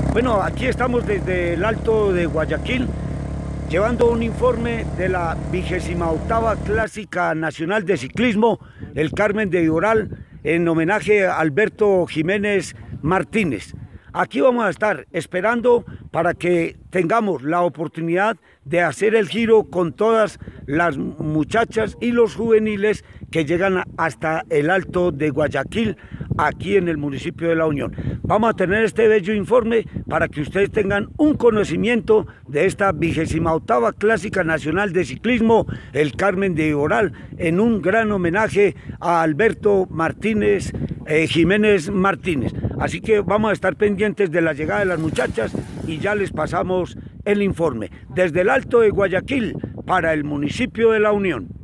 Bueno, aquí estamos desde el Alto de Guayaquil, llevando un informe de la 28ª Clásica Nacional de Ciclismo, el Carmen de Viboral, en homenaje a Alberto Jiménez Martínez. Aquí vamos a estar esperando para que tengamos la oportunidad de hacer el giro con todas las muchachas y los juveniles que llegan hasta el Alto de Guayaquil, aquí en el municipio de La Unión. Vamos a tener este bello informe para que ustedes tengan un conocimiento de esta 28ª Clásica Nacional de Ciclismo, el Carmen de Viboral, en un gran homenaje a Alberto Martínez, Jiménez Martínez. Así que vamos a estar pendientes de la llegada de las muchachas y ya les pasamos el informe. Desde el Alto de Guayaquil para el municipio de La Unión.